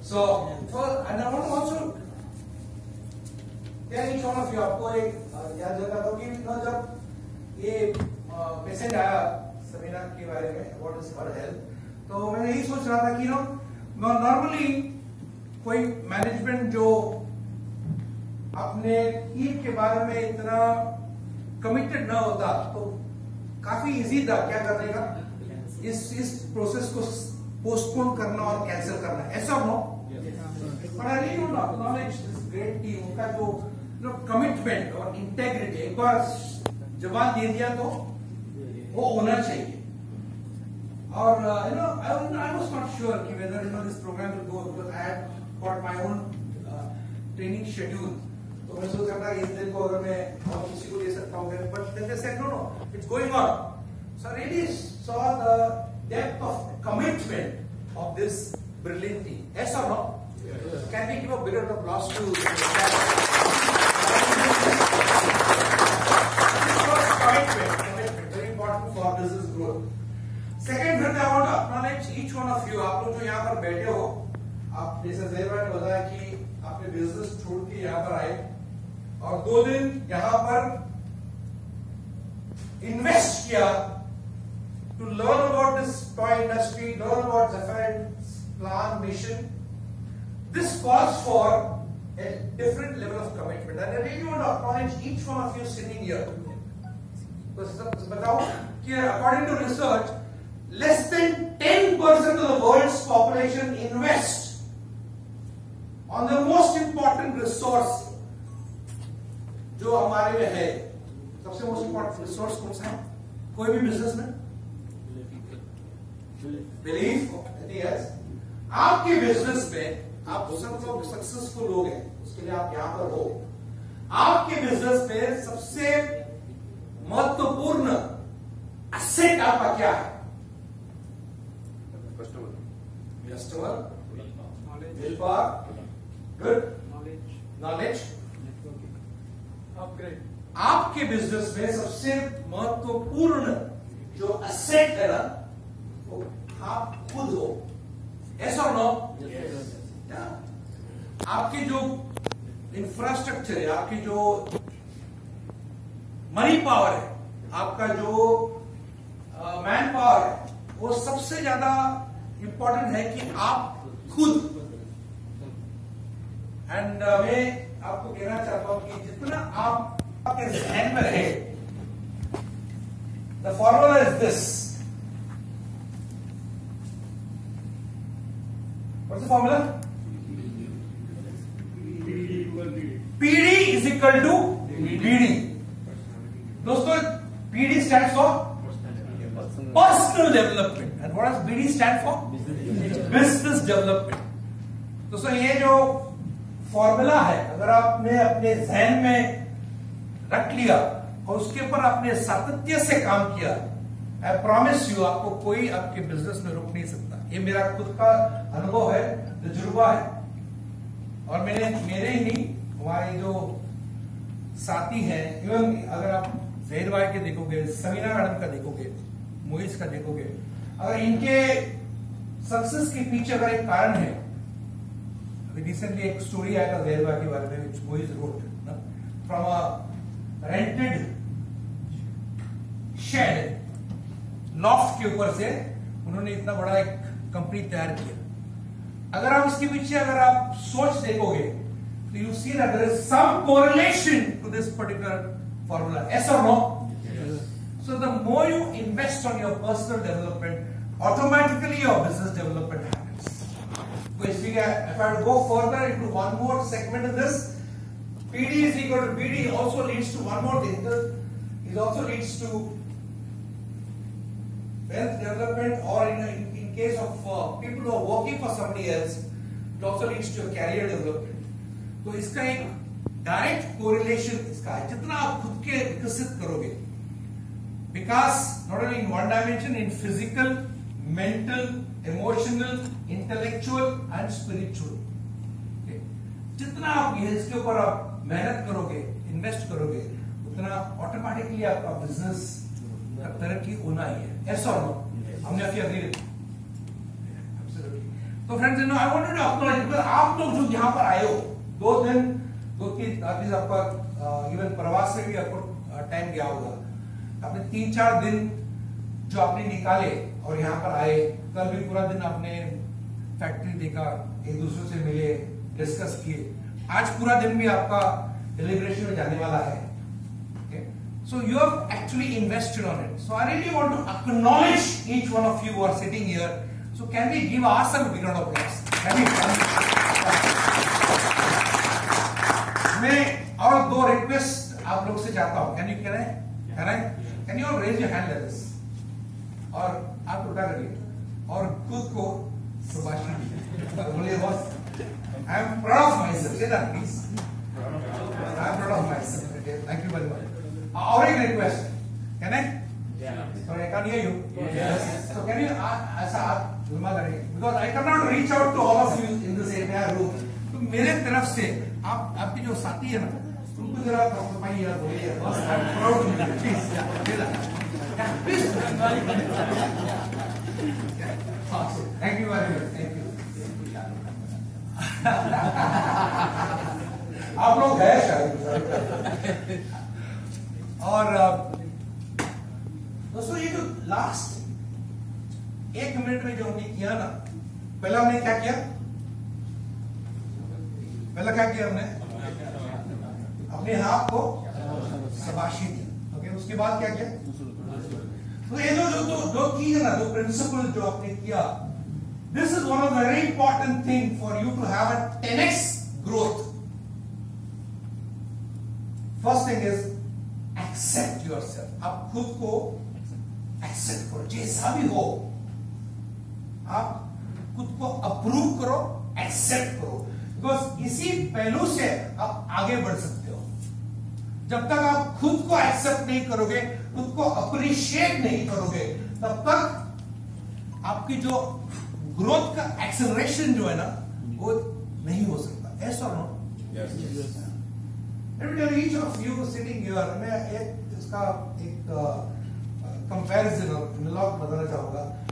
So, and I want to also tell each one of you, आपको एक याद रखना होगा कि जब ये मैसेज आया समीना के बारे में व्हाट इज हर हेल्थ, तो मैं यही सोच रहा था कि नॉर्मली कोई मैनेजमेंट जो अपने टीम के बारे में इतना कमिटेड ना होता तो काफी इजी था क्या करने का, इस प्रोसेस को पोस्टपोन करना और कैंसिल करना, ऐसा no. But I really don't acknowledge this great team, उनका जो कमिटमेंट और इंटेग्रिटी, एक बार जवाब दे दिया तो वो होना चाहिए। और I was not sure कि whether this program will go, because I had got my own training schedule, तो मैं सोच रहा था इस दिन को अगर मैं और किसी को दे सकता हूँ, but then they said no, it's going on. So I really saw the depth of commitment of this brilliant team. Yes or no? Yes. Can we give a bigger applause to commitment, very important for business growth. Second thing I want to acknowledge each one of you, आप लोग जो यहाँ पर बैठे हो, आप जैसे ज़ेर भाई ने बताया कि आपने बिजनेस छोड़ के यहाँ पर आए और 2 दिन यहाँ पर इन्वेस्ट किया to learn about this toy industry, learn about Zephyr's plan, mission. This calls for a different level of commitment, and I really want to acknowledge each one of you sitting here. बताओ कि according to research, less than 10% of the world's population invest on the most important resource जो हमारे में है। सबसे most important resource कौन सा है? कोई भी बिजनेस में बिलीफ, यस। आपके बिजनेस में आप सब लोग सक्सेसफुल लोग हैं, उसके लिए आप यहां पर हो। आपके बिजनेस में सबसे महत्वपूर्ण एसेट आपका क्या है? Customer, will power, good knowledge, upgrade. आपके बिजनेस में सबसे महत्वपूर्ण जो एसेट है ना, आप खुद हो। Yes or no? Yes. आपकी जो इंफ्रास्ट्रक्चर है, आपकी जो मनी पावर है, आपका जो मैन पावर है, वो सबसे ज्यादा इंपॉर्टेंट है कि आप खुद। एंड मैं आपको कहना चाहता हूं कि जितना आप आपके जहन में रहे, the formula is this. What's the formula? PD is equal to BD. दोस्तों, PD stands for personal development, and what does BD stand for? Business development. दोस्तों, ये जो फॉर्मूला है, अगर आपने अपने जहन में रख लिया और उसके ऊपर आपने सातत्य से काम किया, आई प्रॉमिस यू, आपको कोई आपके बिजनेस में रोक नहीं सकता। ये मेरा खुद का अनुभव है, तजुर्बा है, और मेरे ही नहीं, हमारे जो साथी हैं, इवन अगर आप ज़हीर भाई के देखोगे, समीना मैडम का देखोगे, मोइज का देखोगे, अगर इनके सक्सेस के पीछे अगर एक कारण है, अभी रिसेंटली एक स्टोरी आया था ज़हीर भाई के बारे में, Moiz wrote from a rented shed, loft के ऊपर से उन्होंने इतना बड़ा एक कंपनी तैयार किया। अगर आप इसके पीछे अगर आप सोच देखोगे तो you see that there is some correlation to this particular formula. Yes और no? So the more you invest on your personal development, automatically your business development happens. If I go further into one more segment in this, PD is equal to BD also leads to one more thing. It also leads to wealth development, or in case of people who are working for somebody else, it also leads to a career development. तो इसका एक direct correlation इसका है, जितना आप खुद के विकसित करोगे, विकास not only in one dimension, in physical, mental, emotional, intellectual and spiritual, जितना आप इसके ऊपर आप मेहनत करोगे, इन्वेस्ट करोगे, उतना ऑटोमेटिकली आपका बिजनेस तरक्की होना ही है। ऐसा हो हमने अभी अग्री तो friends you know I wanted to acknowledge, आप लोग जो यहाँ पर आए हो 2 दिन, 2-3 आपका इवन प्रवास से भी आपको टाइम गया होगा, आपने 3-4 दिन जो आपने निकाले और यहाँ पर आए, कल भी पूरा दिन आपने फैक्ट्री देखा, एक दूसरे से मिले, डिस्कस किए, आज पूरा दिन भी आपका डिलिब्रेशन में जाने वाला है. So you have actually invested on it. So I really want to acknowledge each one of you who are sitting here. So can we give ourselves a big round of applause? Can we? मैं और 2 request आप लोग से चाहता हूँ. Can you all raise your hand like this? और आप उठा करिए और खुद को सुभाषित बोलिए boss. I am proud of myself. Say that please. I am proud of myself. Okay, thank you very much. और एक request, can I? Sorry, I can't hear you. Yes. So can you ऐसा आप जुम्मा करेंगे, because I cannot reach out to all of you in this entire room. तो मेरे तरफ से आप आपके जो साथी है ना, उनको जरा थपथपाइए यार, बोलिए बस I am proud of you. Please please. Thank you very much. Thank you. आप लोग हैं शायद. और दोस्तों ये जो लास्ट 1 मिनट में जो हमने किया ना, पहला हमने क्या किया? हमने अपने हाथ को शाबाशी दी. ओके, उसके बाद क्या किया? तो ये जो चीज है ना, जो प्रिंसिपल जो आपने किया, this is one of the very important thing for you to have a 10x growth. First thing is accept yourself. आप खुद को एक्सेप्ट करो जैसा भी हो. आप खुद को अप्रूव करो, एक्सेप्ट करो, बिकॉज इसी पहलू से आप आगे बढ़ सकते हो. जब तक आप खुद को एक्सेप्ट नहीं करोगे, खुद को अप्रिशिएट नहीं करोगे, तब तक आपकी जो ग्रोथ का एक्सेलरेशन जो है ना, वो नहीं हो सकता. ऐसा no? Each of you sitting here, मैं इसका एक कंपैरिजन और एनालॉग बताना चाहूंगा.